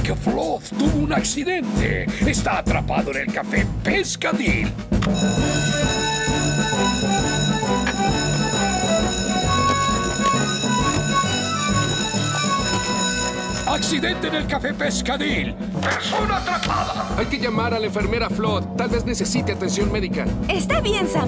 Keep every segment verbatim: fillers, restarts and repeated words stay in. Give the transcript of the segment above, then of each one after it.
Mike Fluff tuvo un accidente. Está atrapado en el café Pescadil. ¡Accidente en el café Pescadil! ¡Persona atrapada! Hay que llamar a la enfermera Flood. Tal vez necesite atención médica. Está bien, Sam.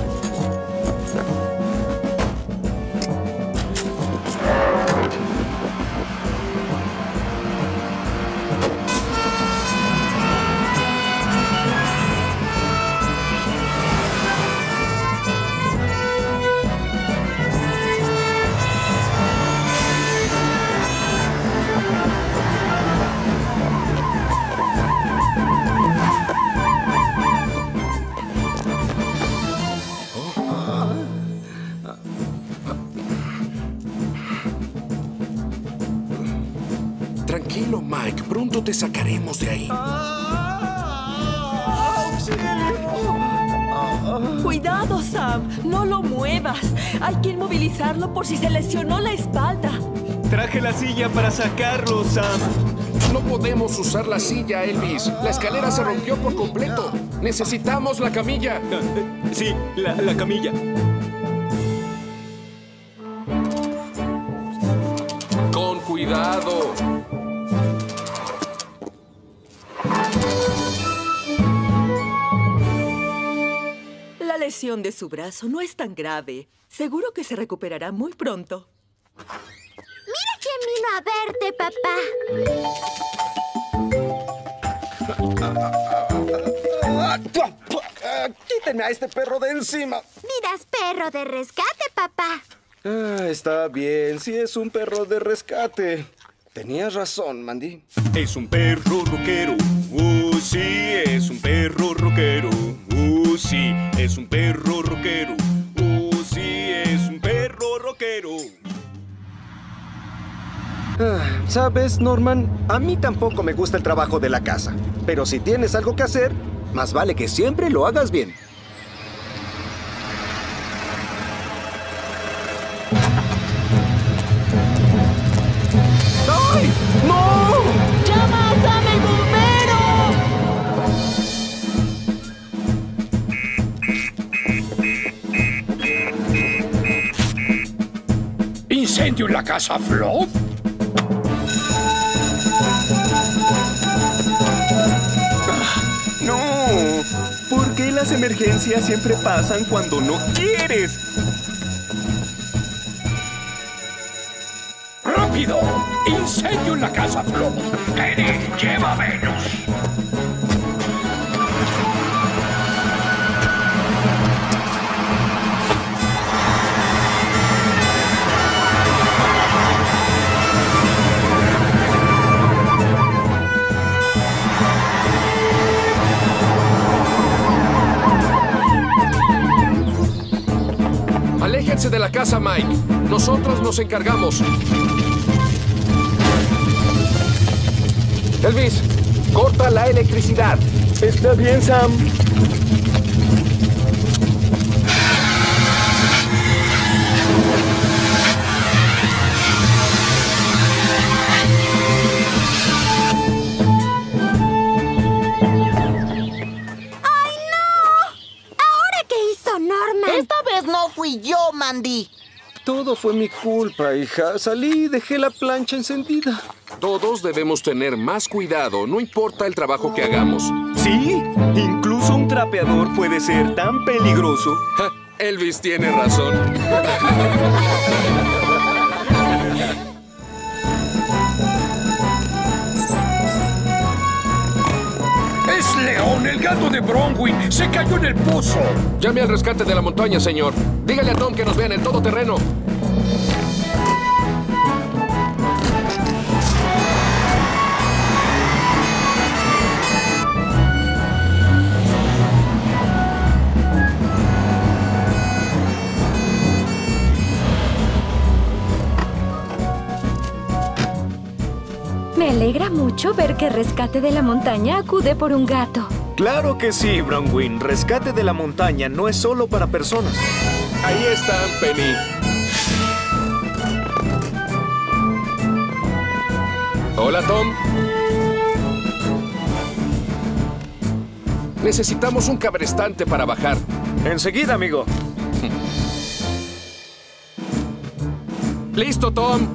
Tranquilo, Mike. Pronto te sacaremos de ahí. Cuidado, Sam. No lo muevas. Hay que inmovilizarlo por si se lesionó la espalda. Traje la silla para sacarlo, Sam. No podemos usar la silla, Elvis. La escalera se rompió por completo. Necesitamos la camilla. Sí, la, la camilla. Con cuidado. La lesión de su brazo no es tan grave. Seguro que se recuperará muy pronto. ¡Mira quién vino a verte, papá! ¡Quítenme a este perro de encima! Dirás perro de rescate, papá. Ah, está bien, sí es un perro de rescate. Tenías razón, Mandy. Es un perro rockero. Uh, sí, es un perro rockero. Uh, sí, es un perro rockero. Uh, sí, es un perro rockero. Ah, ¿sabes, Norman? A mí tampoco me gusta el trabajo de la casa. Pero si tienes algo que hacer, más vale que siempre lo hagas bien. ¡Ay! ¡No! ¡Llama a Sam el bombero! ¿Incendio en la casa Fluff? No, ¿por qué las emergencias siempre pasan cuando no quieres? ¡Rápido! ¡Incendio en la casa Fluff! ¡Eddie, lleva a Venus! Aléjense de la casa, Mike. Nosotros nos encargamos. Elvis, corta la electricidad. Está bien, Sam. ¡Ay, no! ¿Ahora qué hizo Norman? Esta vez no fui yo, Mandy. Todo fue mi culpa, hija. Salí y dejé la plancha encendida. Todos debemos tener más cuidado, no importa el trabajo que hagamos. Sí, incluso un trapeador puede ser tan peligroso. Ja, Elvis tiene razón. ¡Es León, el gato de Bronwyn! ¡Se cayó en el pozo! Llame al rescate de la montaña, señor. Dígale a Tom que nos vea en el todoterreno. Me alegra mucho ver que Rescate de la Montaña acude por un gato. Claro que sí, Bronwyn. Rescate de la montaña no es solo para personas. Ahí están, Penny. Hola, Tom. Necesitamos un cabrestante para bajar. Enseguida, amigo. ¡Listo, Tom!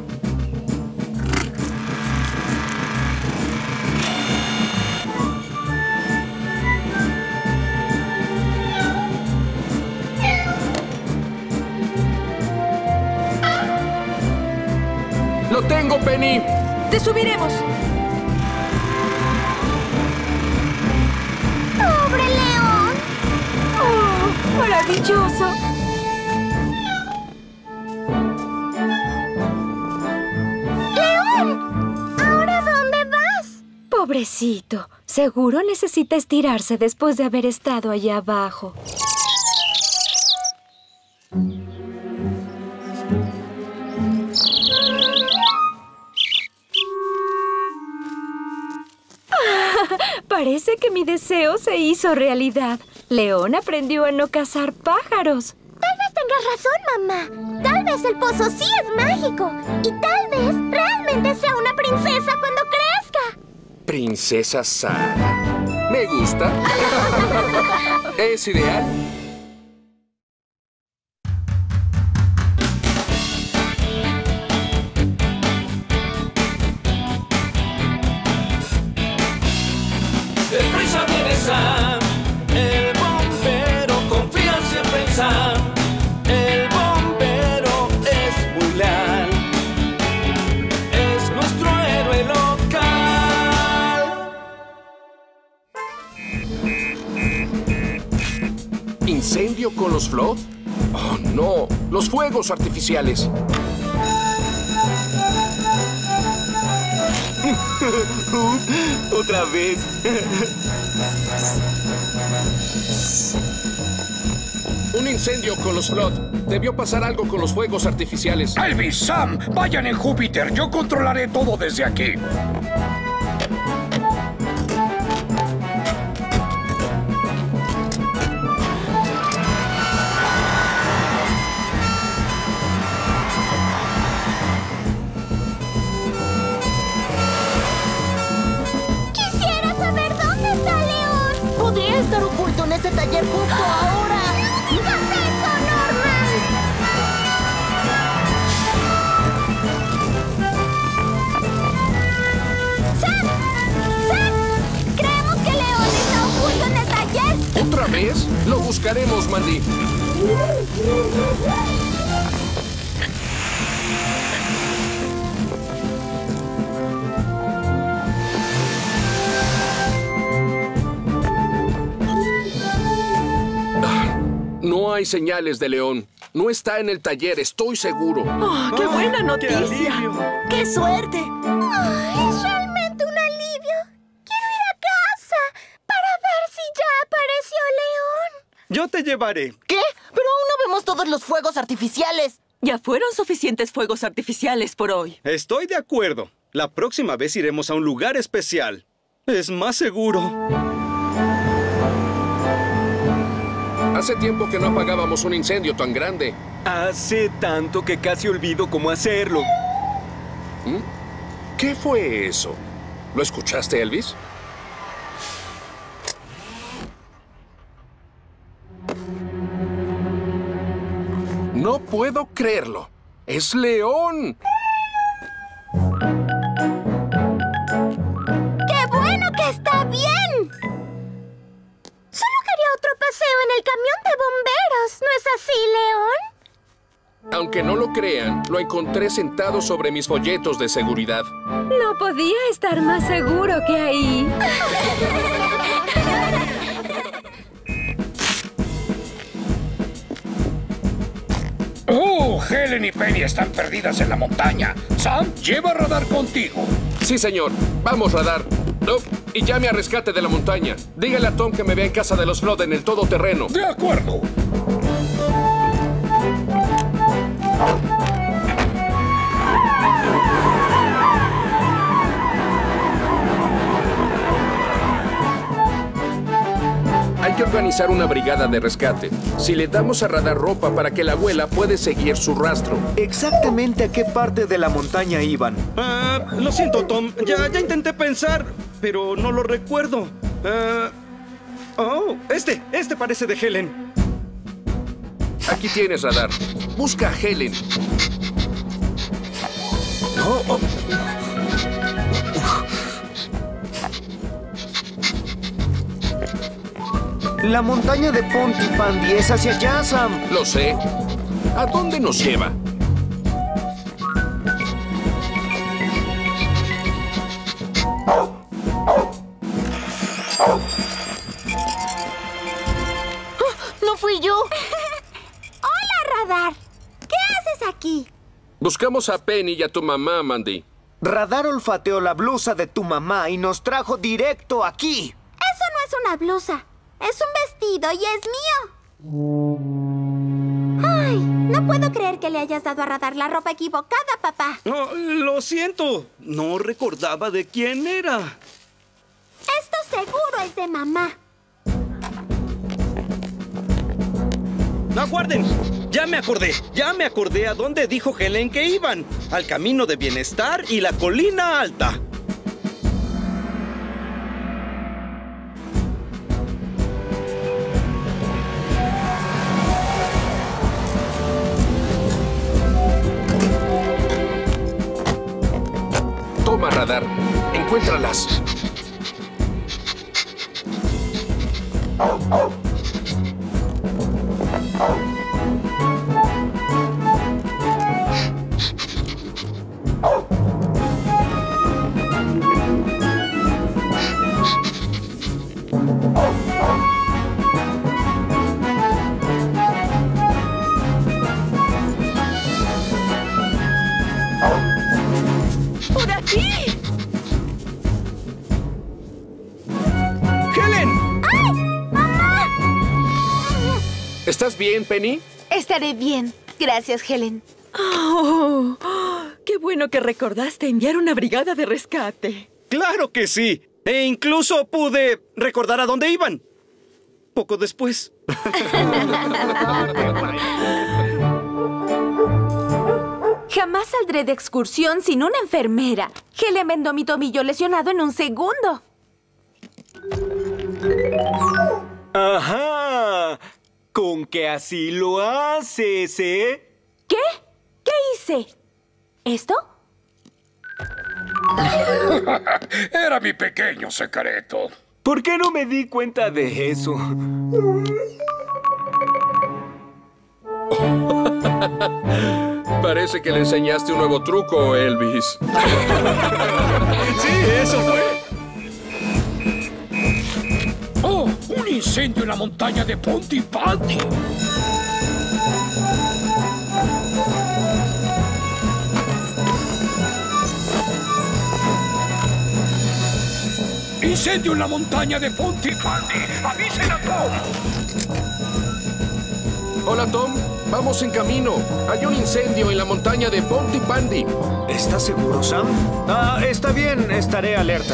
¡Lo tengo, Penny! ¡Te subiremos! ¡Pobre león! ¡Oh, maravilloso! ¡León! ¿Ahora dónde vas? Pobrecito. Seguro necesita estirarse después de haber estado allá abajo. Parece que mi deseo se hizo realidad. León aprendió a no cazar pájaros. Tal vez tengas razón, mamá. Tal vez el pozo sí es mágico. Y tal vez realmente sea una princesa cuando crezca. Princesa Sara. Me gusta. Es ideal. Deprisa viene Sam, el bombero, confía siempre en Sam. El bombero es muy leal, es nuestro héroe local. ¿Incendio con los Flood? Oh, no. Los fuegos artificiales. Otra vez. Un incendio con los Flood. Debió pasar algo con los fuegos artificiales. Elvis, Sam, vayan en Júpiter. Yo controlaré todo desde aquí. Quisiera saber dónde está León. Podría estar oculto en ese taller justo ahora. ¡No digas eso, Norman! ¡Sam! ¡Sam! Creemos que León está oculto en el taller. ¿Otra vez? Lo buscaremos, Mandy. No hay señales de León. No está en el taller, estoy seguro. ¡Oh, qué buena noticia! ¡Qué, ¡Qué suerte! Ay, es realmente un alivio. Quiero ir a casa para ver si ya apareció León. Yo te llevaré. ¿Qué? Pero aún no vemos todos los fuegos artificiales. Ya fueron suficientes fuegos artificiales por hoy. Estoy de acuerdo. La próxima vez iremos a un lugar especial. Es más seguro. Hace tiempo que no apagábamos un incendio tan grande. Hace tanto que casi olvido cómo hacerlo. ¿Mm? ¿Qué fue eso? ¿Lo escuchaste, Elvis? No puedo creerlo. ¡Es León! ¡Qué bueno que está bien! Solo quería otro paseo en el camión de bomberos. ¿No es así, León? Aunque no lo crean, lo encontré sentado sobre mis folletos de seguridad. No podía estar más seguro que ahí. ¡Oh! Helen y Penny están perdidas en la montaña. Sam, lleva radar contigo. Sí, señor. Vamos, radar. No, y llame a rescate de la montaña. Dígale a Tom que me vea en casa de los Flood en el todoterreno. De acuerdo. Hay que organizar una brigada de rescate. Si le damos a radar ropa para que la abuela puede seguir su rastro. ¿Exactamente a qué parte de la montaña iban? Ah, lo siento, Tom. Ya, ya intenté pensar, pero no lo recuerdo. Ah, Oh, este, este parece de Helen. Aquí tienes, radar. Busca a Helen. Oh, oh. La montaña de Pontypandy es hacia allá, Sam. Lo sé. ¿A dónde nos lleva? ¡No fui yo! ¡Hola, Radar! ¿Qué haces aquí? Buscamos a Penny y a tu mamá, Mandy. Radar olfateó la blusa de tu mamá y nos trajo directo aquí. Eso no es una blusa. Es un vestido y es mío. Ay, no puedo creer que le hayas dado a Radar la ropa equivocada, papá. Oh, lo siento. No recordaba de quién era. Esto seguro es de mamá. ¡Aguarden! Ya me acordé. Ya me acordé a dónde dijo Helen que iban. Al camino de bienestar y la colina alta. Toma, radar. Encuéntralas. ¡Por aquí! ¡Helen! ¡Ay, mamá! ¿Estás bien, Penny? Estaré bien. Gracias, Helen. Oh, ¡qué bueno que recordaste enviar una brigada de rescate! ¡Claro que sí! E incluso pude recordar a dónde iban. Poco después. Jamás saldré de excursión sin una enfermera. Helen vendó mi tobillo lesionado en un segundo. Ajá. Con que así lo haces, ¿eh? ¿Qué? ¿Qué hice? ¿Esto? Era mi pequeño secreto. ¿Por qué no me di cuenta de eso? Parece que le enseñaste un nuevo truco, Elvis. Sí, eso fue. ¡Oh! ¡Un incendio en la montaña de Pontypandy! ¡Incendio en la montaña de Pontypandy! ¡Avisen a Tom! Hola, Tom. Vamos en camino. Hay un incendio en la montaña de Pontypandy. ¿Estás seguro, Sam? Ah, está bien. Estaré alerta.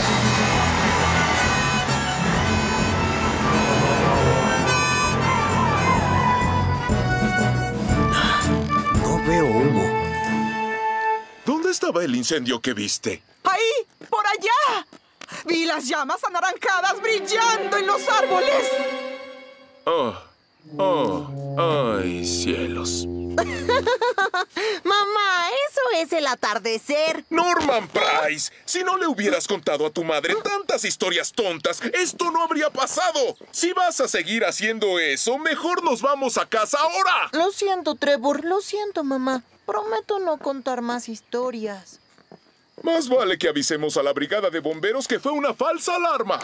No veo humo. ¿Dónde estaba el incendio que viste? ¡Ahí! ¡Por allá! Vi las llamas anaranjadas brillando en los árboles. Oh, oh, ay, cielos. Mamá, eso es el atardecer. Norman Price, si no le hubieras contado a tu madre tantas historias tontas, esto no habría pasado. Si vas a seguir haciendo eso, mejor nos vamos a casa ahora. Lo siento, Trevor, lo siento, mamá. Prometo no contar más historias. Más vale que avisemos a la brigada de bomberos que fue una falsa alarma.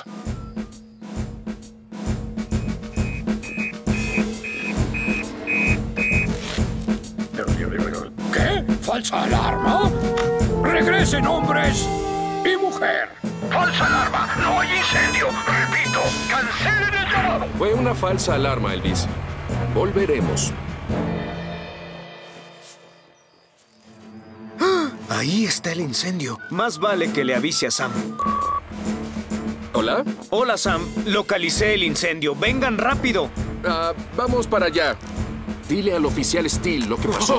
¿Qué? ¿Falsa alarma? ¡Regresen, hombres y mujer! ¡Falsa alarma! ¡No hay incendio! ¡Repito! ¡Cancelen el llamado! Fue una falsa alarma, Elvis. Volveremos. Ahí está el incendio. Más vale que le avise a Sam. ¿Hola? Hola, Sam. Localicé el incendio. ¡Vengan rápido! Ah, vamos para allá. Dile al oficial Steele lo que pasó.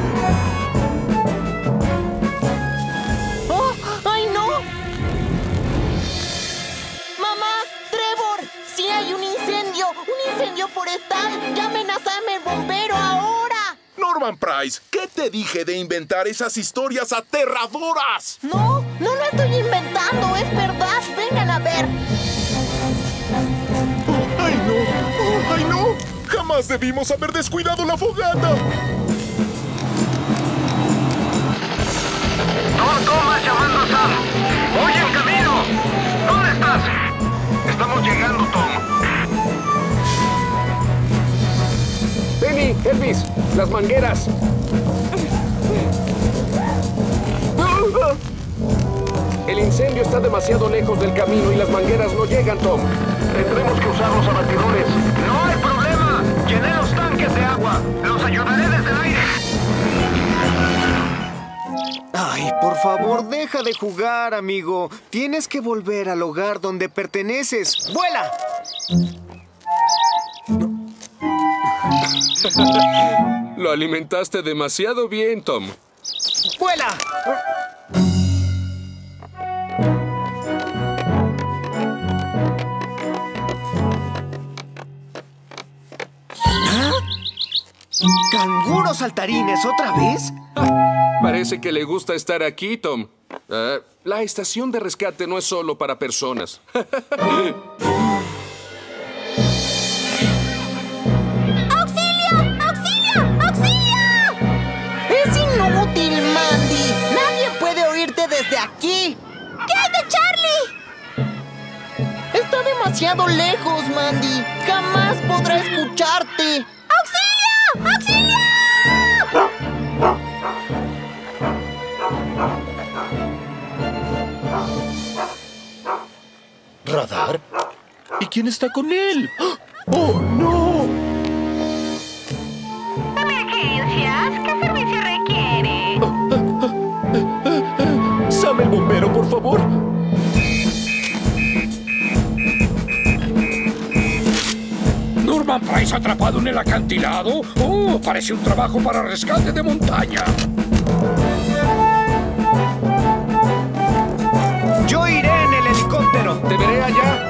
¡Oh! ¡Ay, no! Norman Price, ¿qué te dije de inventar esas historias aterradoras? No, no lo estoy inventando, es verdad. Vengan a ver. Oh, ¡Ay, no! Oh, ¡Ay, no! ¡Jamás debimos haber descuidado la fogata! Tom Thomas llamando a Sam. ¡Voy en camino! ¿Dónde estás? Estamos llegando, Tom. Penny, Elvis, las mangueras. El incendio está demasiado lejos del camino y las mangueras no llegan, Tom. Tendremos que usar los abatidores. ¡No hay problema! Llené los tanques de agua. Los ayudaré desde el aire. Ay, por favor, deja de jugar, amigo. Tienes que volver al hogar donde perteneces. ¡Vuela! Lo alimentaste demasiado bien, Tom. ¡Vuela! ¿Ah? ¿Canguros saltarines otra vez? Parece que le gusta estar aquí, Tom. Uh, la estación de rescate no es solo para personas. ¡Auxilio! ¡Auxilio! ¡Auxilio! Es inútil, Mandy. Nadie puede oírte desde aquí. ¿Qué hay de Charlie? Está demasiado lejos, Mandy. Jamás podrá escucharte. ¡Auxilio! ¡Auxilio! ¿Radar? ¿Y quién está con él? ¡Oh, no! Emergencias, ¿qué servicio requiere? Sam el bombero, por favor. ¿Norman Price atrapado en el acantilado? ¡Oh! Parece un trabajo para rescate de montaña. Yo iré en el helicóptero. Te veré allá.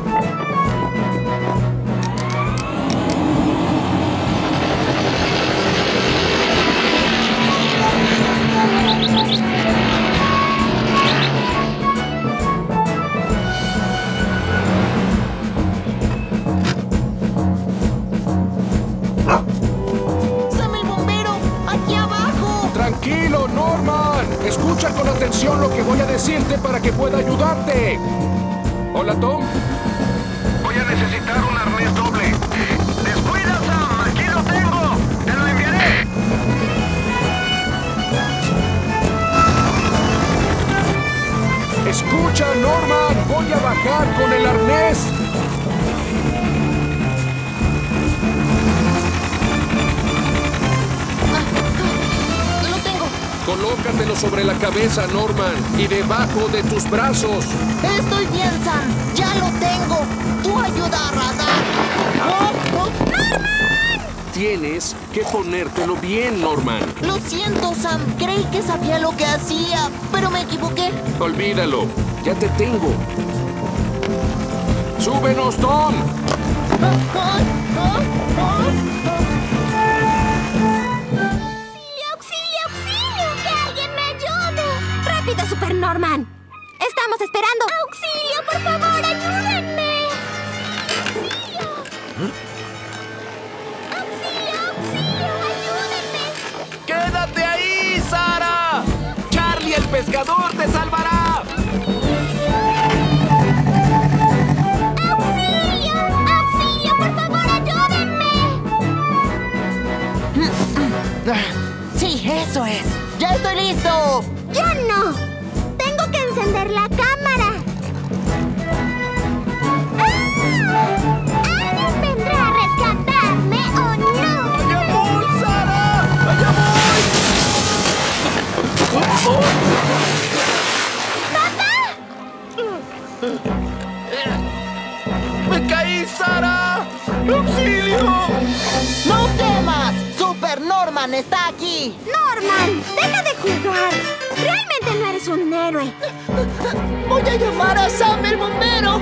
¡Sam el bombero! ¡Aquí abajo! Tranquilo, Norman. Escucha con atención lo que voy a decirte para que pueda ayudarte. Hola, Tom. Voy a necesitar un arnés doble. ¡Descuida, Sam! ¡Aquí lo tengo! ¡Te lo enviaré! Escucha, Norman. Voy a bajar con el arnés. Lo tengo. Colócatelo sobre la cabeza, Norman, y debajo de tus brazos. Estoy bien, Sam. Ya lo tengo. Tú ayuda a Radar. ¡Oh, oh! Tienes que ponértelo bien, Norman. Lo siento, Sam. Creí que sabía lo que hacía, pero me equivoqué. Olvídalo. Ya te tengo. ¡Súbenos, Tom! ¡Auxilio, auxilio, auxilio! ¡Que alguien me ayude! ¡Rápido, Super Norman! ¡Estamos esperando! ¡Auxilio, por favor, ayúdenme! ¡Auxilio! ¡Auxilio, auxilio, ayúdenme! ¡Quédate ahí, Sara! ¡Charlie el pescador te salvará! ¡Auxilio! ¡Auxilio, por favor, ayúdenme! Sí, eso es. ¡Ya estoy listo! ¡Yo no! ¡Tengo que encender la cámara! ¡Ah! ¿Alguien vendrá a rescatarme o no? ¡Allá voy, Sara! ¡Allá voy! ¡Papá! ¡Me caí, Sara! ¡Auxilio! ¡No temas! ¡Super Norman está aquí! ¡Norman! ¡Deja de jugar! ¡Realmente no eres un héroe! ¡Voy a llamar a Sam el bombero!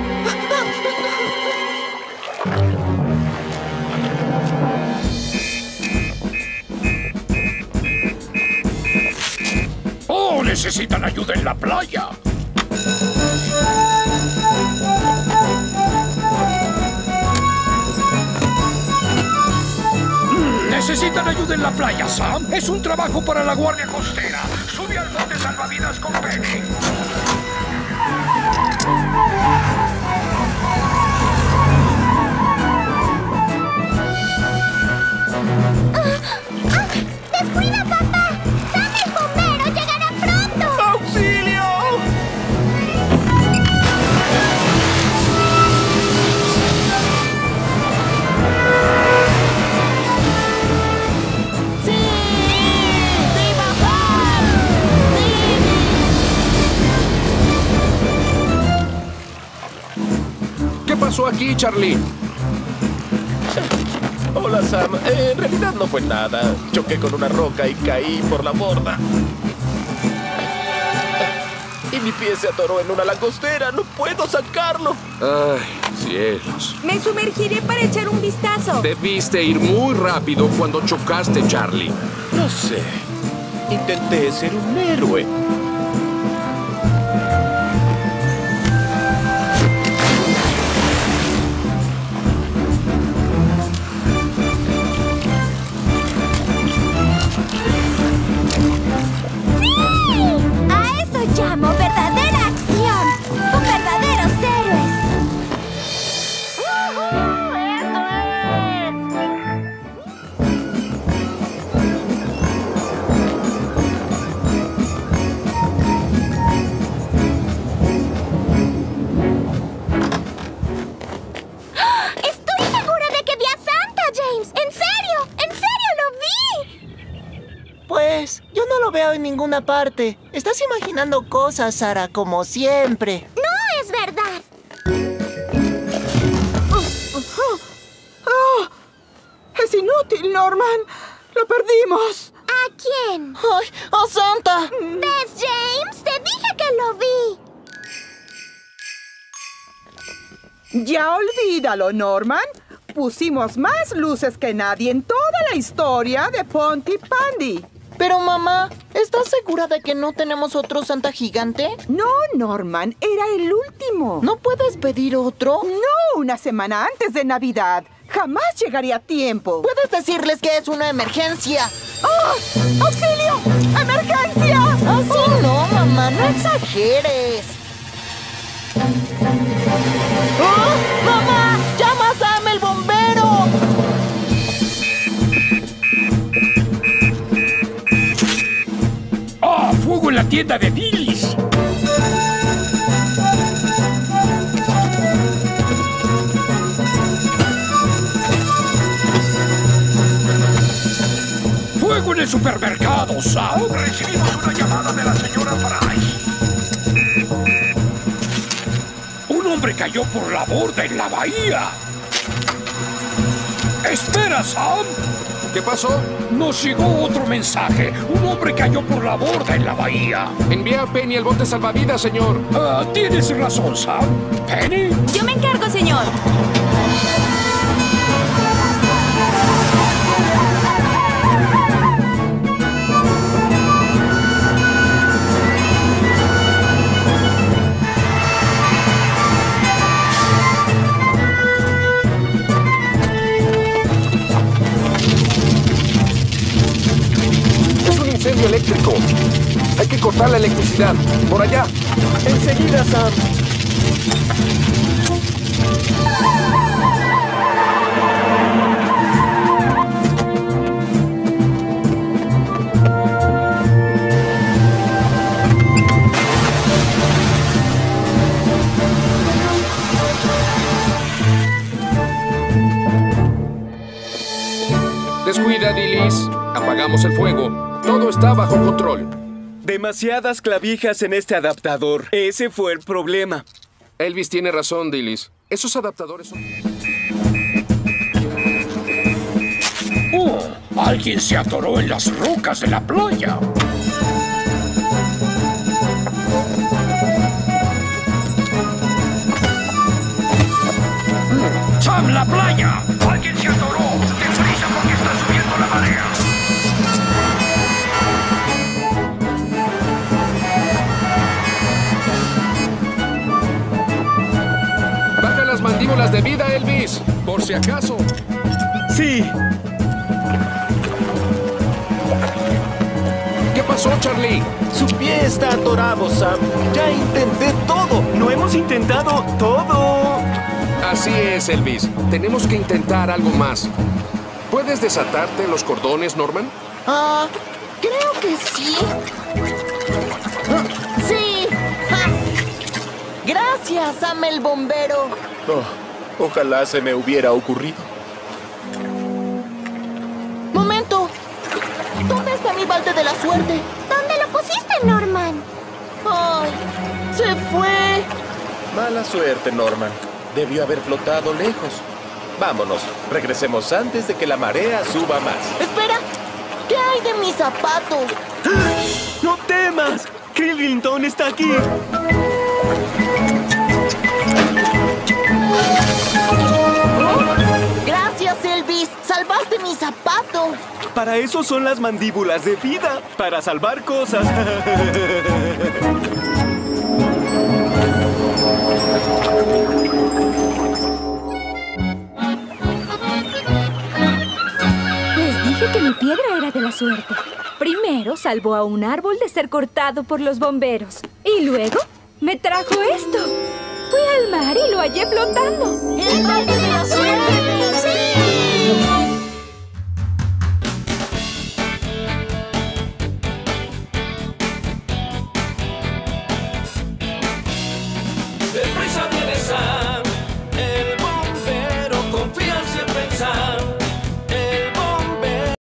Necesitan ayuda en la playa. Necesitan ayuda en la playa, Sam. Es un trabajo para la Guardia Costera. Sube al bote salvavidas con Penny. ¡Descuida, papá! ¡Sam, el bombero! ¡Llegará pronto! ¡Auxilio! ¡Sí! ¡Viva Sam! ¿Qué pasó aquí, Charlie? Hola, Sam. Eh, en realidad no fue nada. Choqué con una roca y caí por la borda. Y mi pie se atoró en una langostera. ¡No puedo sacarlo! Ay, cielos. Me sumergiré para echar un vistazo. Debiste ir muy rápido cuando chocaste, Charlie. No sé. Intenté ser un héroe. ¡A eso llamo verdadera acción! ¡Con verdaderos héroes! ¡Estoy segura de que vi a Santa, James! ¡En serio! ¡En serio lo vi! Pues, yo no lo veo en ninguna parte. Estás imaginando cosas, Sara, como siempre. ¡No es verdad! ¡Oh! ¡Es inútil, Norman! ¡Lo perdimos! ¿A quién? ¡Ay! ¡Oh, Santa! ¿Ves, James? Te dije que lo vi. Ya olvídalo, Norman. Pusimos más luces que nadie en toda la historia de Pontypandy. Pero, mamá, ¿estás segura de que no tenemos otro Santa gigante? No, Norman, era el último. ¿No puedes pedir otro? No, una semana antes de Navidad. Jamás llegaría a tiempo. Puedes decirles que es una emergencia. ¡Oh! ¡Auxilio! ¡Emergencia! Así oh. no, mamá, no exageres. ¡Oh! ¡Mamá! ¡Llama a Sam, el bombero! ¡Ah! ¡Fuego en la tienda de Billy's! ¡Fuego en el supermercado, Sam! Recibimos una llamada de la señora Price. Un hombre cayó por la borda en la bahía. ¡Espera, Sam! ¿Qué pasó? Nos llegó otro mensaje. Un hombre cayó por la borda en la bahía. Envía a Penny al bote salvavidas, señor. Uh, Tienes razón, Sam. ¿Penny? Yo me encargo, señor. Incendio eléctrico. Hay que cortar la electricidad. Por allá. Enseguida, Sam. Descuida, Dillis. Apagamos el fuego. Todo está bajo control. Demasiadas clavijas en este adaptador. Ese fue el problema. Elvis tiene razón, Dillis. Esos adaptadores son... ¡Oh! Alguien se atoró en las rocas de la playa. ¡Sam, la playa! ¡Alguien se atoró! ¡Deprisa porque está subiendo la marea! Piedras de vida, Elvis. Por si acaso. Sí. ¿Qué pasó, Charlie? Su pie está atorado, Sam. Ya intenté todo. No hemos intentado todo. Así es, Elvis. Tenemos que intentar algo más. ¿Puedes desatarte los cordones, Norman? Ah, creo que sí. ¡Sí! ¡Ja! Gracias, Sam el bombero. Oh, ojalá se me hubiera ocurrido. ¡Momento! ¿Dónde está mi balde de la suerte? ¿Dónde lo pusiste, Norman? ¡Ay! ¡Se fue! Mala suerte, Norman. Debió haber flotado lejos. Vámonos, regresemos antes de que la marea suba más. ¡Espera! ¿Qué hay de mi zapato? ¡No temas! ¡Krillington está aquí! ¡Gracias, Elvis! ¡Salvaste mi zapato! Para eso son las mandíbulas de vida, para salvar cosas. Les dije que mi piedra era de la suerte. Primero salvó a un árbol de ser cortado por los bomberos. Y luego me trajo esto. Fui al mar y lo hallé flotando. ¡El balde de la suerte! ¡Sí!